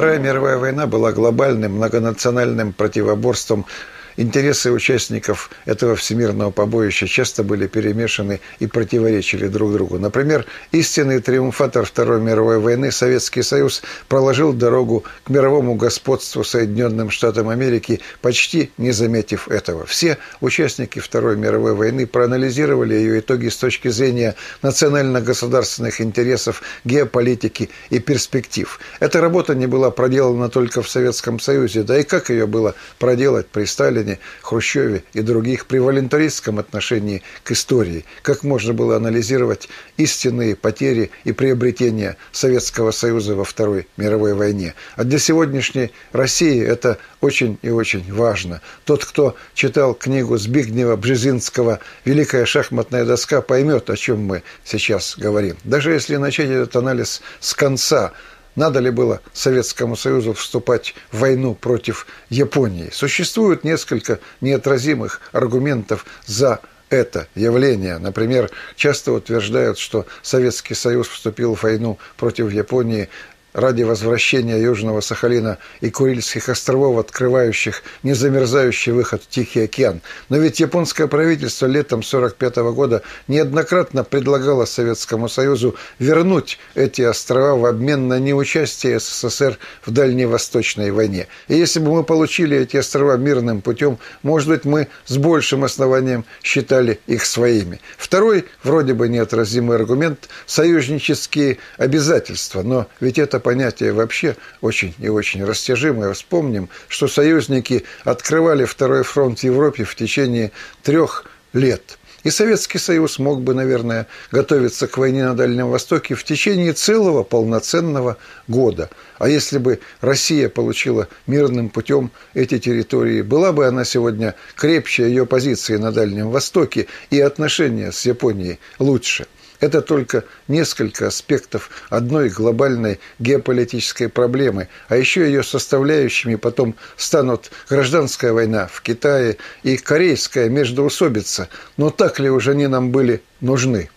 Вторая мировая война была глобальным многонациональным противоборством. Интересы участников этого всемирного побоища часто были перемешаны и противоречили друг другу. Например, истинный триумфатор Второй мировой войны Советский Союз проложил дорогу к мировому господству Соединенным Штатам Америки, почти не заметив этого. Все участники Второй мировой войны проанализировали ее итоги с точки зрения национально-государственных интересов, геополитики и перспектив. Эта работа не была проделана только в Советском Союзе, да и как ее было проделать при Сталине, Хрущеве и других при волюнтаристском отношении к истории, как можно было анализировать истинные потери и приобретения Советского Союза во Второй мировой войне. А для сегодняшней России это очень и очень важно. Тот, кто читал книгу Збигнева Бжезинского «Великая шахматная доска», поймет, о чем мы сейчас говорим. Даже если начать этот анализ с конца, надо ли было Советскому Союзу вступать в войну против Японии? Существует несколько неотразимых аргументов за это явление. Например, часто утверждают, что Советский Союз вступил в войну против Японии ради возвращения Южного Сахалина и Курильских островов, открывающих незамерзающий выход в Тихий океан. Но ведь японское правительство летом 1945 года неоднократно предлагало Советскому Союзу вернуть эти острова в обмен на неучастие СССР в Дальневосточной войне. И если бы мы получили эти острова мирным путем, может быть, мы с большим основанием считали их своими. Второй, вроде бы неотразимый аргумент – союзнические обязательства. Но ведь это понятие вообще очень и очень растяжимое. Вспомним, что союзники открывали Второй фронт в Европе в течение 3 лет. И Советский Союз мог бы, наверное, готовиться к войне на Дальнем Востоке в течение целого полноценного года. А если бы Россия получила мирным путем эти территории, была бы она сегодня крепче, ее позиции на Дальнем Востоке и отношения с Японией лучше. Это только несколько аспектов одной глобальной геополитической проблемы, а еще ее составляющими потом станут гражданская война в Китае и корейская междоусобица. Но так ли уже они нам были нужны?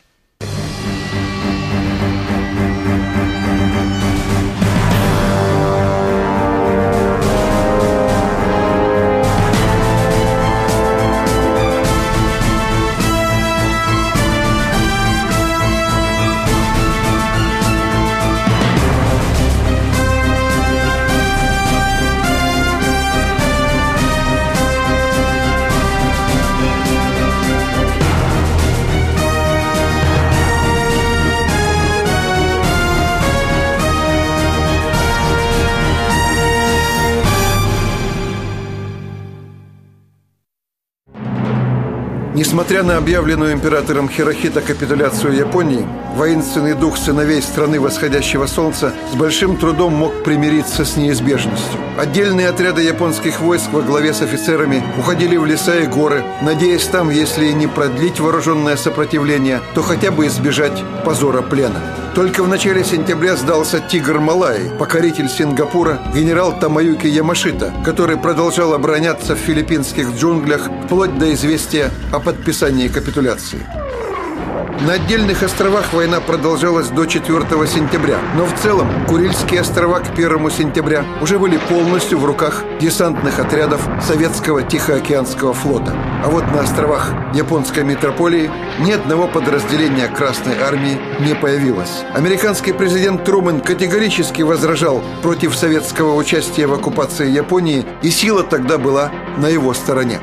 Несмотря на объявленную императором Хирохито капитуляцию Японии, воинственный дух сыновей страны восходящего солнца с большим трудом мог примириться с неизбежностью. Отдельные отряды японских войск во главе с офицерами уходили в леса и горы, надеясь там, если и не продлить вооруженное сопротивление, то хотя бы избежать позора плена. Только в начале сентября сдался «Тигр Малайи», покоритель Сингапура, генерал Тамаюки Ямашита, который продолжал обороняться в филиппинских джунглях вплоть до известия о подписании капитуляции. На отдельных островах война продолжалась до 4 сентября, но в целом Курильские острова к 1 сентября уже были полностью в руках десантных отрядов Советского Тихоокеанского флота. А вот на островах японской метрополии ни одного подразделения Красной армии не появилось. Американский президент Трумэн категорически возражал против советского участия в оккупации Японии, и сила тогда была на его стороне.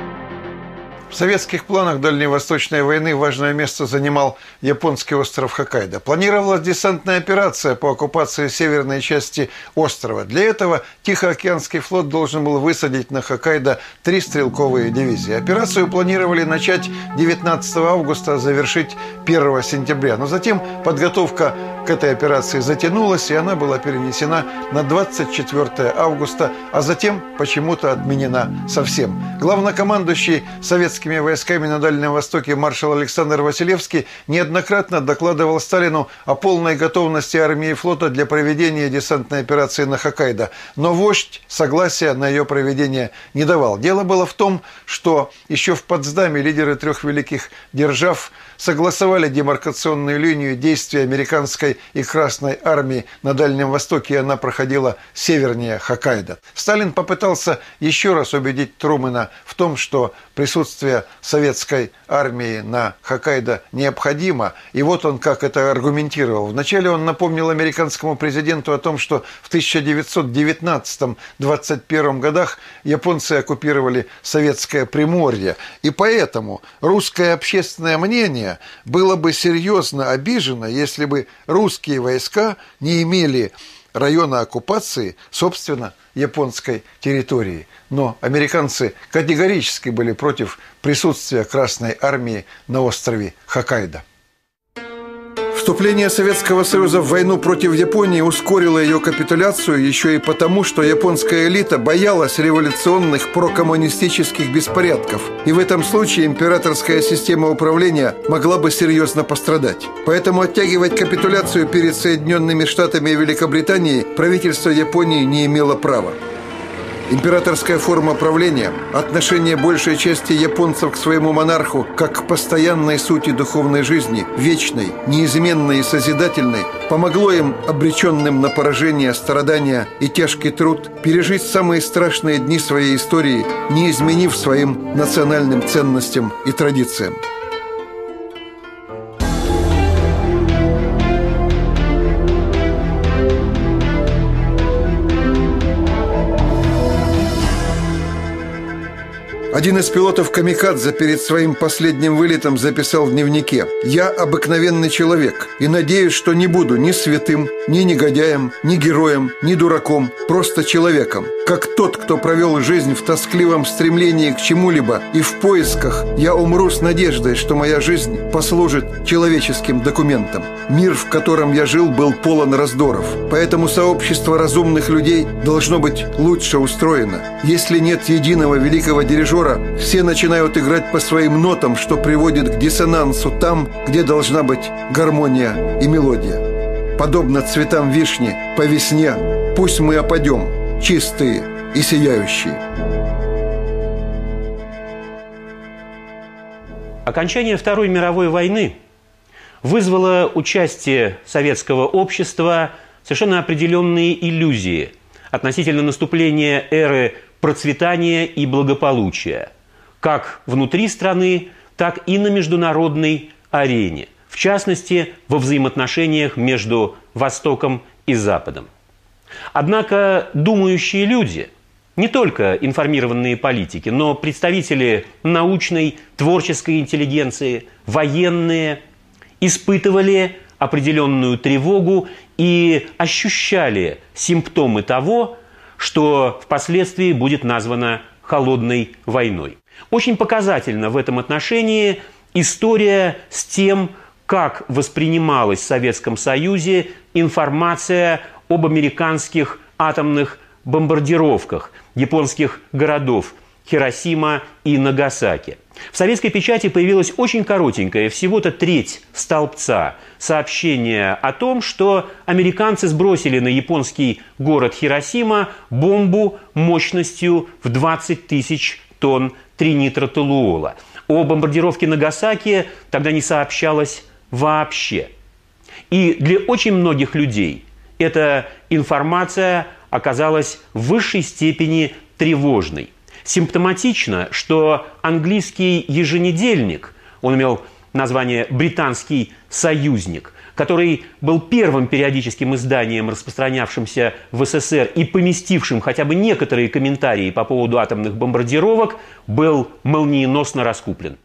В советских планах Дальневосточной войны важное место занимал японский остров Хоккайдо. Планировалась десантная операция по оккупации северной части острова. Для этого Тихоокеанский флот должен был высадить на Хоккайдо 3 стрелковые дивизии. Операцию планировали начать 19 августа, завершить 1 сентября. Но затем подготовка к этой операции затянулась, и она была перенесена на 24 августа, а затем почему-то отменена совсем. Главнокомандующий советских советскими войсками на Дальнем Востоке маршал Александр Василевский неоднократно докладывал Сталину о полной готовности армии и флота для проведения десантной операции на Хоккайдо. Но вождь согласия на ее проведение не давал. Дело было в том, что еще в Потсдаме лидеры трех великих держав согласовали демаркационную линию действий американской и Красной армии на Дальнем Востоке, и она проходила севернее Хоккайдо. Сталин попытался еще раз убедить Трумэна в том, что присутствие советской армии на Хоккайдо необходимо, и вот он как это аргументировал. Вначале он напомнил американскому президенту о том, что в 1919-21 годах японцы оккупировали советское Приморье, и поэтому русское общественное мнение было бы серьезно обижено, если бы русские войска не имели района оккупации, собственно, японской территории. Но американцы категорически были против присутствия Красной армии на острове Хоккайдо. Вступление Советского Союза в войну против Японии ускорило ее капитуляцию еще и потому, что японская элита боялась революционных прокоммунистических беспорядков. И в этом случае императорская система управления могла бы серьезно пострадать. Поэтому оттягивать капитуляцию перед Соединенными Штатами и Великобританией правительство Японии не имело права. Императорская форма правления, отношение большей части японцев к своему монарху как к постоянной сути духовной жизни, вечной, неизменной и созидательной, помогло им, обреченным на поражение, страдания и тяжкий труд, пережить самые страшные дни своей истории, не изменив своим национальным ценностям и традициям. Один из пилотов «Камикадзе» перед своим последним вылетом записал в дневнике: «Я обыкновенный человек и надеюсь, что не буду ни святым, ни негодяем, ни героем, ни дураком, просто человеком. Как тот, кто провел жизнь в тоскливом стремлении к чему-либо и в поисках, я умру с надеждой, что моя жизнь послужит человеческим документом. Мир, в котором я жил, был полон раздоров, поэтому сообщество разумных людей должно быть лучше устроено. Если нет единого великого дирижера, все начинают играть по своим нотам, что приводит к диссонансу там, где должна быть гармония и мелодия. Подобно цветам вишни по весне, пусть мы опадем, чистые и сияющие». Окончание Второй мировой войны вызвало участие советского общества совершенно определенные иллюзии относительно наступления эры процветания и благополучия, как внутри страны, так и на международной арене, в частности, во взаимоотношениях между Востоком и Западом. Однако думающие люди, не только информированные политики, но представители научной, творческой интеллигенции, военные, испытывали определенную тревогу и ощущали симптомы того, что впоследствии будет названо холодной войной. Очень показательна в этом отношении история с тем, как воспринималась в Советском Союзе информация об американских атомных бомбардировках японских городов Хиросима и Нагасаки. В советской печати появилось очень коротенькое, всего-то треть столбца, сообщение о том, что американцы сбросили на японский город Хиросима бомбу мощностью в 20 тысяч тонн тринитротолуола. О бомбардировке Нагасаки тогда не сообщалось вообще. И для очень многих людей эта информация оказалась в высшей степени тревожной. Симптоматично, что английский еженедельник, он имел название «Британский союзник», который был первым периодическим изданием, распространявшимся в СССР и поместившим хотя бы некоторые комментарии по поводу атомных бомбардировок, был молниеносно раскуплен.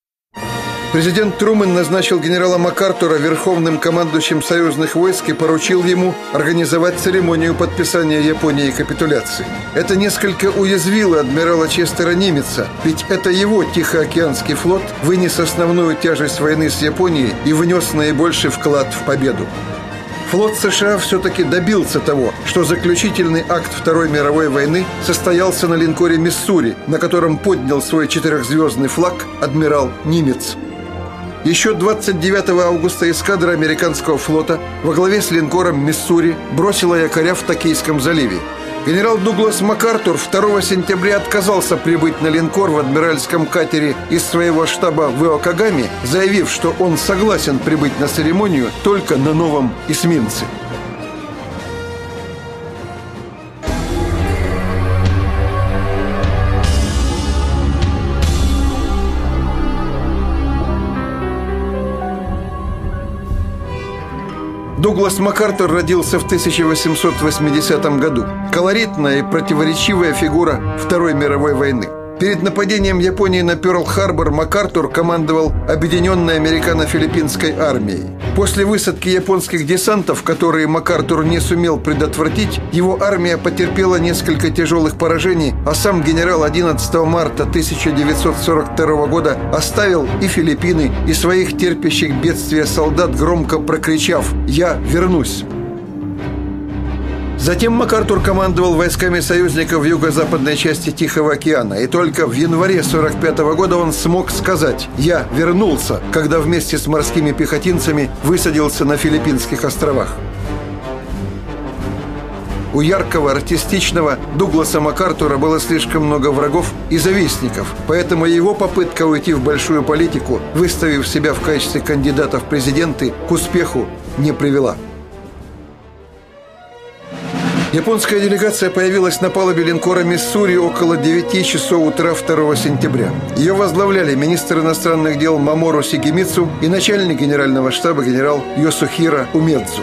Президент Трумэн назначил генерала МакАртура верховным командующим союзных войск и поручил ему организовать церемонию подписания Японии капитуляции. Это несколько уязвило адмирала Честера Нимеца, ведь это его Тихоокеанский флот вынес основную тяжесть войны с Японией и внес наибольший вклад в победу. Флот США все-таки добился того, что заключительный акт Второй мировой войны состоялся на линкоре «Миссури», на котором поднял свой 4-звездный флаг адмирал Нимец. Еще 29 августа эскадра американского флота во главе с линкором «Миссури» бросила якоря в Токийском заливе. Генерал Дуглас МакАртур 2 сентября отказался прибыть на линкор в адмиральском катере из своего штаба в Иокогаме, заявив, что он согласен прибыть на церемонию только на новом эсминце. Дуглас МакАртур родился в 1880 году. Колоритная и противоречивая фигура Второй мировой войны. Перед нападением Японии на Пёрл-Харбор МакАртур командовал Объединенной американо-филиппинской армией. После высадки японских десантов, которые МакАртур не сумел предотвратить, его армия потерпела несколько тяжелых поражений, а сам генерал 11 марта 1942 года оставил и Филиппины, и своих терпящих бедствия солдат, громко прокричав «Я вернусь!». Затем МакАртур командовал войсками союзников в юго-западной части Тихого океана. И только в январе 1945 года он смог сказать «Я вернулся», когда вместе с морскими пехотинцами высадился на Филиппинских островах. У яркого, артистичного Дугласа МакАртура было слишком много врагов и завистников, поэтому его попытка уйти в большую политику, выставив себя в качестве кандидата в президенты, к успеху не привела. Японская делегация появилась на палубе линкора «Миссури» около 9 часов утра 2 сентября. Ее возглавляли министр иностранных дел Мамору Сигемицу и начальник генерального штаба генерал Йосухиро Умедзу.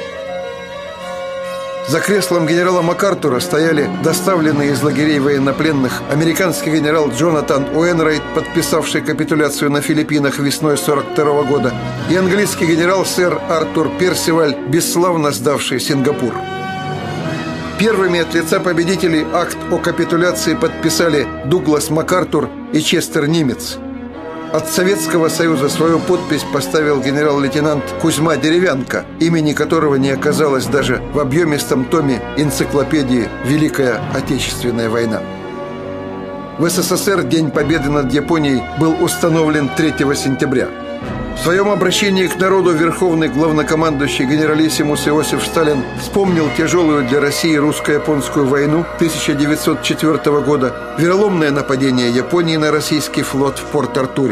За креслом генерала МакАртура стояли доставленные из лагерей военнопленных американский генерал Джонатан Уэнрайт, подписавший капитуляцию на Филиппинах весной 1942 года, и английский генерал сэр Артур Персиваль, бесславно сдавший Сингапур. Первыми от лица победителей акт о капитуляции подписали Дуглас МакАртур и Честер Нимец. От Советского Союза свою подпись поставил генерал-лейтенант Кузьма Деревянко, имени которого не оказалось даже в объемистом томе энциклопедии «Великая Отечественная война». В СССР День Победы над Японией был установлен 3 сентября. В своем обращении к народу верховный главнокомандующий генералиссимус Иосиф Сталин вспомнил тяжелую для России русско-японскую войну 1904 года, вероломное нападение Японии на российский флот в Порт-Артуре.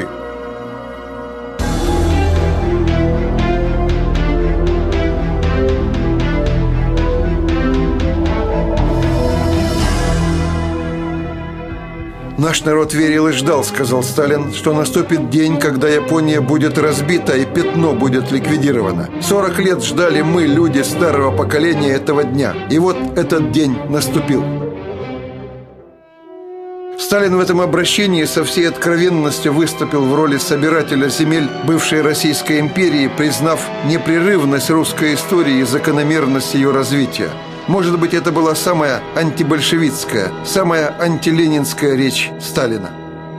«Наш народ верил и ждал, — сказал Сталин, — что наступит день, когда Япония будет разбита и пятно будет ликвидировано. 40 лет ждали мы, люди старого поколения, этого дня. И вот этот день наступил». Сталин в этом обращении со всей откровенностью выступил в роли собирателя земель бывшей Российской империи, признав непрерывность русской истории и закономерность ее развития. Может быть, это была самая антибольшевистская, самая антиленинская речь Сталина.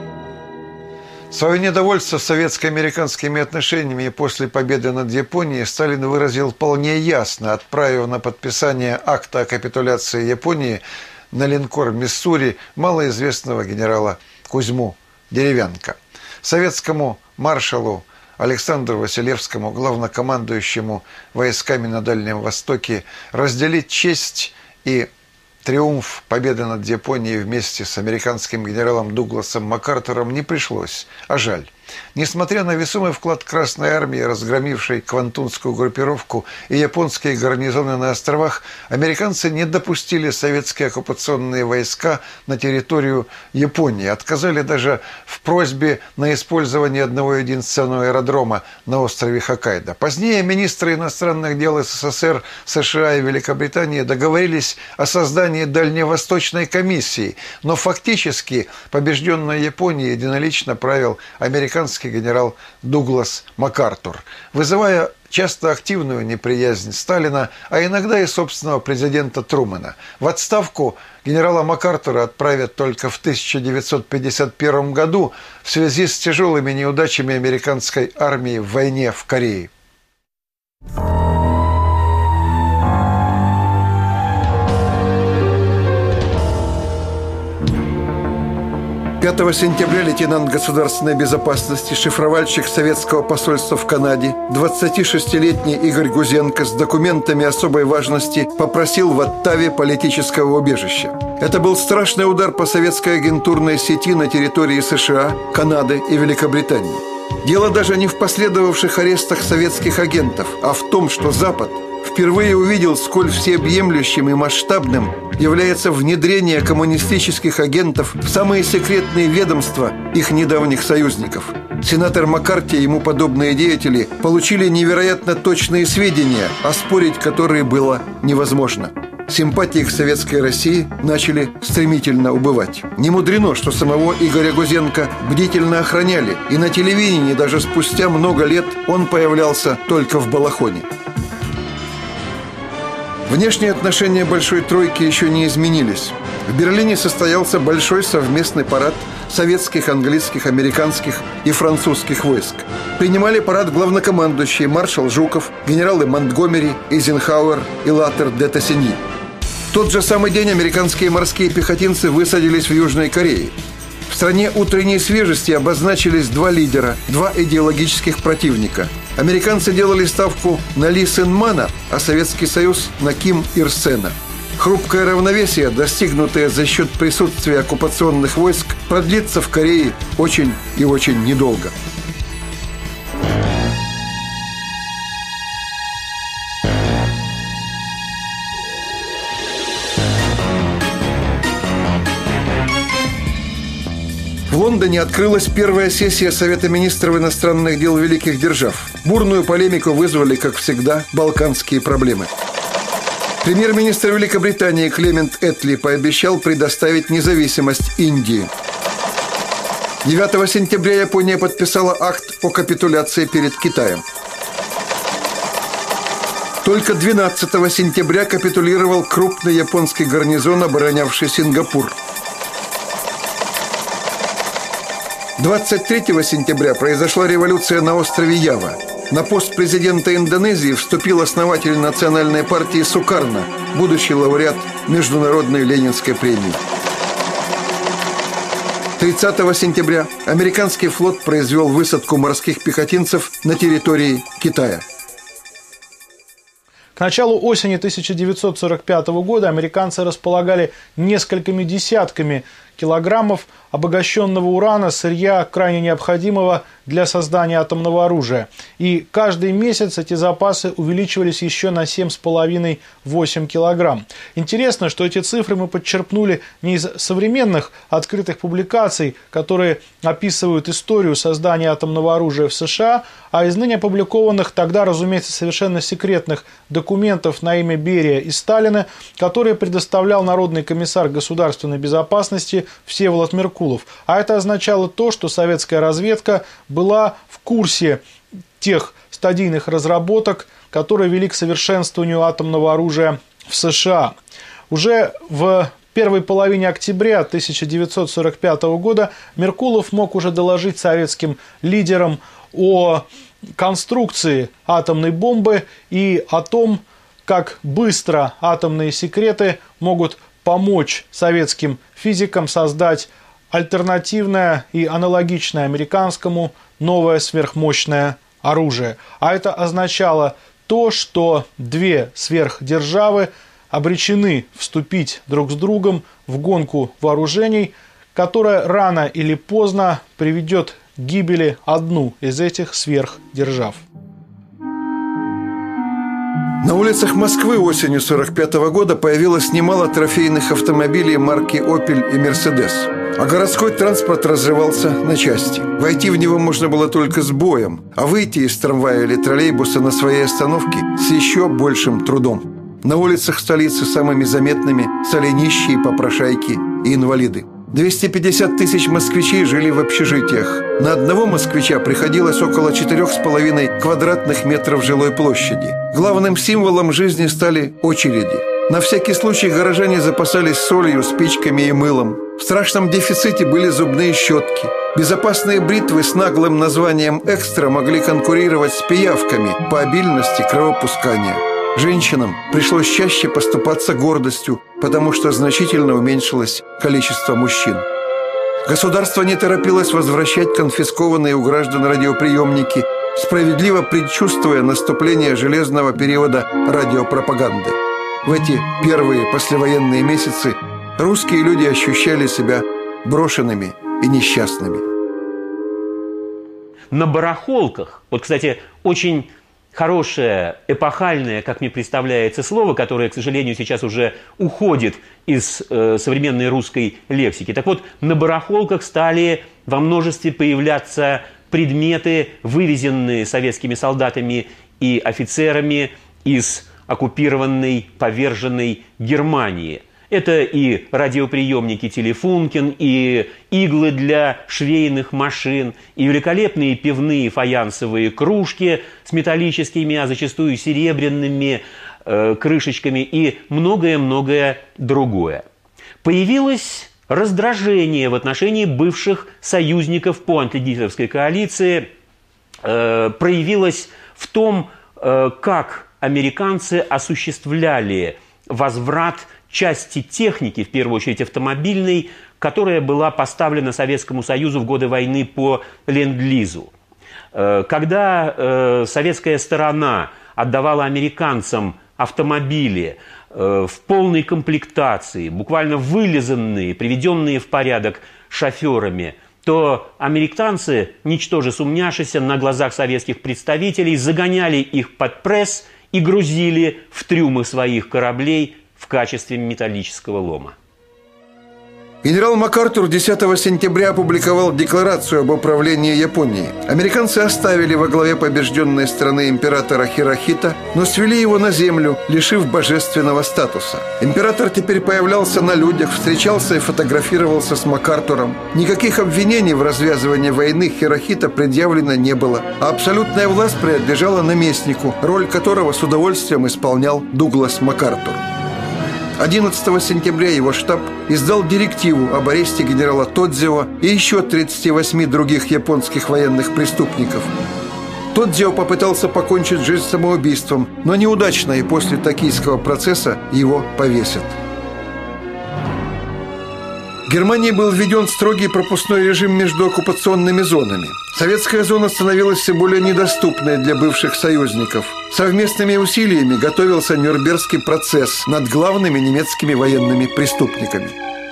Свое недовольство советско-американскими отношениями после победы над Японией Сталин выразил вполне ясно, отправив на подписание акта о капитуляции Японии на линкор «Миссури» малоизвестного генерала Кузьму Деревянко. Советскому маршалу Александру Василевскому, главнокомандующему войсками на Дальнем Востоке, разделить честь и триумф победы над Японией вместе с американским генералом Дугласом МакАртуром не пришлось, а жаль. Несмотря на весомый вклад Красной Армии, разгромившей Квантунскую группировку и японские гарнизоны на островах, американцы не допустили советские оккупационные войска на территорию Японии. Отказали даже в просьбе на использование одного единственного аэродрома на острове Хоккайдо. Позднее министры иностранных дел СССР, США и Великобритании договорились о создании Дальневосточной комиссии, но фактически побежденной Японией единолично правил американский генерал Дуглас МакАртур, вызывая часто активную неприязнь Сталина, а иногда и собственного президента Трумэна. В отставку генерала МакАртура отправят только в 1951 году в связи с тяжелыми неудачами американской армии в войне в Корее. 5 сентября лейтенант государственной безопасности, шифровальщик советского посольства в Канаде, 26-летний Игорь Гузенко с документами особой важности попросил в Оттаве политического убежища. Это был страшный удар по советской агентурной сети на территории США, Канады и Великобритании. Дело даже не в последовавших арестах советских агентов, а в том, что Запад впервые увидел, сколь всеобъемлющим и масштабным является внедрение коммунистических агентов в самые секретные ведомства их недавних союзников. Сенатор Маккарти и ему подобные деятели получили невероятно точные сведения, оспорить которые было невозможно. Симпатии к советской России начали стремительно убывать. Не мудрено, что самого Игоря Гузенко бдительно охраняли, и на телевидении даже спустя много лет он появлялся только в балахоне. Внешние отношения Большой Тройки еще не изменились. В Берлине состоялся большой совместный парад советских, английских, американских и французских войск. Принимали парад главнокомандующие маршал Жуков, генералы Монтгомери, Эйзенхауэр и Латтер де Тассиньи. В тот же самый день американские морские пехотинцы высадились в Южной Корее. В стране утренней свежести обозначились два лидера, два идеологических противника. Американцы делали ставку на Ли Сен-мана, а Советский Союз – на Ким Ир Сена. Хрупкое равновесие, достигнутое за счет присутствия оккупационных войск, продлится в Корее очень и очень недолго. В Лондоне открылась первая сессия Совета министров иностранных дел великих держав. Бурную полемику вызвали, как всегда, балканские проблемы. Премьер-министр Великобритании Клемент Этли пообещал предоставить независимость Индии. 9 сентября Япония подписала акт о капитуляции перед Китаем. Только 12 сентября капитулировал крупный японский гарнизон, оборонявший Сингапур. 23 сентября произошла революция на острове Ява. На пост президента Индонезии вступил основатель национальной партии Сукарно, будущий лауреат Международной Ленинской премии. 30 сентября американский флот произвел высадку морских пехотинцев на территории Китая. К началу осени 1945 года американцы располагали несколькими десятками килограммов обогащенного урана, сырья, крайне необходимого для создания атомного оружия. И каждый месяц эти запасы увеличивались еще на 7,5-8 килограмм. Интересно, что эти цифры мы подчерпнули не из современных открытых публикаций, которые описывают историю создания атомного оружия в США, а из ныне опубликованных тогда, разумеется, совершенно секретных документов на имя Берия и Сталина, которые предоставлял Народный комиссар государственной безопасности Всеволод Меркулов. А это означало то, что советская разведка была в курсе тех стадийных разработок, которые вели к совершенствованию атомного оружия в США. Уже в первой половине октября 1945 года Меркулов мог уже доложить советским лидерам о конструкции атомной бомбы и о том, как быстро атомные секреты могут помочь советским физикам создать альтернативное и аналогичное американскому новое сверхмощное оружие. А это означало то, что две сверхдержавы обречены вступить друг с другом в гонку вооружений, которая рано или поздно приведет к гибели одну из этих сверхдержав. На улицах Москвы осенью 1945 года появилось немало трофейных автомобилей марки «Опель» и «Мерседес». А городской транспорт разрывался на части. Войти в него можно было только с боем, а выйти из трамвая или троллейбуса на своей остановке с еще большим трудом. На улицах столицы самыми заметными стали нищие, попрошайки и инвалиды. 250 тысяч москвичей жили в общежитиях. На одного москвича приходилось около 4,5 квадратных метров жилой площади. Главным символом жизни стали очереди. На всякий случай горожане запасались солью, спичками и мылом. В страшном дефиците были зубные щетки. Безопасные бритвы с наглым названием «Экстра» могли конкурировать с пиявками по обильности кровопускания. Женщинам пришлось чаще поступаться гордостью, потому что значительно уменьшилось количество мужчин. Государство не торопилось возвращать конфискованные у граждан радиоприемники, справедливо предчувствуя наступление железного периода радиопропаганды. В эти первые послевоенные месяцы русские люди ощущали себя брошенными и несчастными. На барахолках, вот, кстати, очень хорошее, эпохальное, как мне представляется, слово, которое, к сожалению, сейчас уже уходит из современной русской лексики. Так вот, на барахолках стали во множестве появляться предметы, вывезенные советскими солдатами и офицерами из оккупированной, поверженной Германии. Это и радиоприемники «Телефункин», и иглы для швейных машин, и великолепные пивные фаянсовые кружки с металлическими, а зачастую серебряными крышечками, и многое-многое другое. Появилось раздражение в отношении бывших союзников по антигитлеровской коалиции, проявилось в том, как американцы осуществляли возврат части техники, в первую очередь автомобильной, которая была поставлена Советскому Союзу в годы войны по ленд-лизу. Когда советская сторона отдавала американцам автомобили в полной комплектации, буквально вылизанные, приведенные в порядок шоферами, то американцы, ничтоже сумняшися, на глазах советских представителей загоняли их под пресс и грузили в трюмы своих кораблей в качестве металлического лома. Генерал МакАртур 10 сентября опубликовал декларацию об управлении Японией. Американцы оставили во главе побежденной страны императора Хирохита, но свели его на землю, лишив божественного статуса. Император теперь появлялся на людях, встречался и фотографировался с МакАртуром. Никаких обвинений в развязывании войны Хирохита предъявлено не было, а абсолютная власть принадлежала наместнику, роль которого с удовольствием исполнял Дуглас МакАртур. 11 сентября его штаб издал директиву об аресте генерала Тодзио и еще 38 других японских военных преступников. Тодзио попытался покончить жизнь самоубийством, но неудачно, и после токийского процесса его повесят. В Германии был введен строгий пропускной режим между оккупационными зонами. Советская зона становилась все более недоступной для бывших союзников. Совместными усилиями готовился Нюрнбергский процесс над главными немецкими военными преступниками.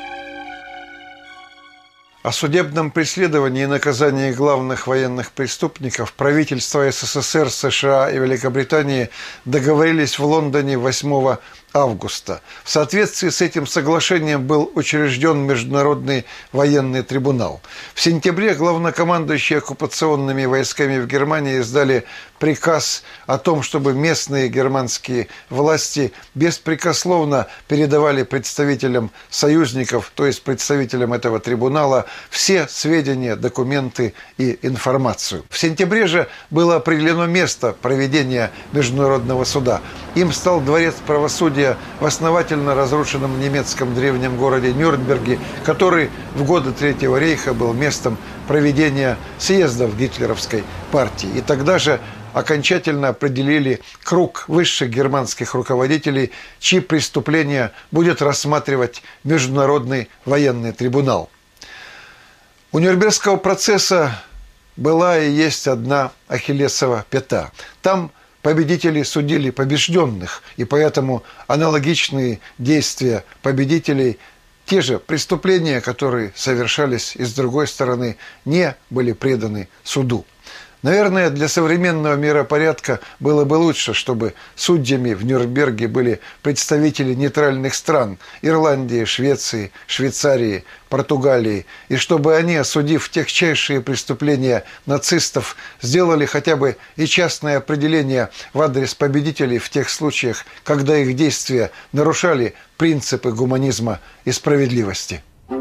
О судебном преследовании и наказании главных военных преступников правительства СССР, США и Великобритании договорились в Лондоне 8 августа. В соответствии с этим соглашением был учрежден Международный военный трибунал. В сентябре главнокомандующие оккупационными войсками в Германии издали приказ о том, чтобы местные германские власти беспрекословно передавали представителям союзников, то есть представителям этого трибунала, все сведения, документы и информацию. В сентябре же было определено место проведения Международного суда. Им стал дворец правосудия в основательно разрушенном немецком древнем городе Нюрнберге, который в годы Третьего рейха был местом проведения съездов гитлеровской партии. И тогда же окончательно определили круг высших германских руководителей, чьи преступления будет рассматривать Международный военный трибунал. У Нюрнбергского процесса была и есть одна ахиллесова пята. Там победители судили побежденных, и поэтому аналогичные действия победителей, те же преступления, которые совершались и с другой стороны, не были преданы суду. Наверное, для современного миропорядка было бы лучше, чтобы судьями в Нюрнберге были представители нейтральных стран – Ирландии, Швеции, Швейцарии, Португалии, и чтобы они, осудив тягчайшие преступления нацистов, сделали хотя бы и частное определение в адрес победителей в тех случаях, когда их действия нарушали принципы гуманизма и справедливости.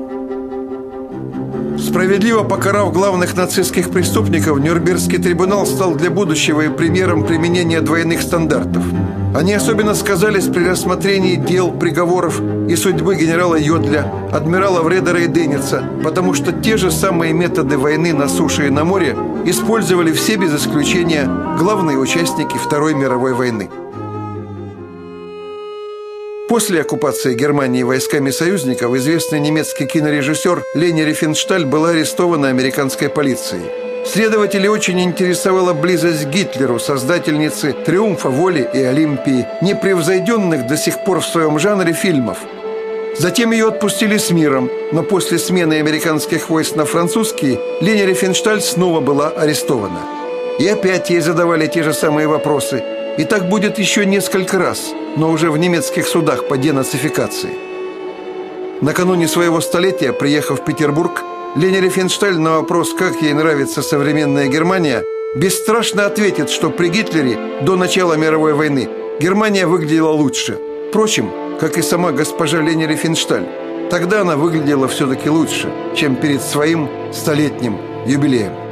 Справедливо покарав главных нацистских преступников, Нюрнбергский трибунал стал для будущего и примером применения двойных стандартов. Они особенно сказались при рассмотрении дел, приговоров и судьбы генерала Йодля, адмирала Вредера и Деница, потому что те же самые методы войны на суше и на море использовали все без исключения главные участники Второй мировой войны. После оккупации Германии войсками союзников известный немецкий кинорежиссер Лени Рифеншталь была арестована американской полицией. Следователей очень интересовала близость к Гитлеру, создательницы «Триумфа воли» и «Олимпии», непревзойденных до сих пор в своем жанре фильмов. Затем ее отпустили с миром, но после смены американских войск на французские Лени Рифеншталь снова была арестована. И опять ей задавали те же самые вопросы. И так будет еще несколько раз, но уже в немецких судах по денацификации. Накануне своего столетия, приехав в Петербург, Лени Рифеншталь на вопрос, как ей нравится современная Германия, бесстрашно ответит, что при Гитлере до начала мировой войны Германия выглядела лучше. Впрочем, как и сама госпожа Лени Рифеншталь, тогда она выглядела все-таки лучше, чем перед своим столетним юбилеем.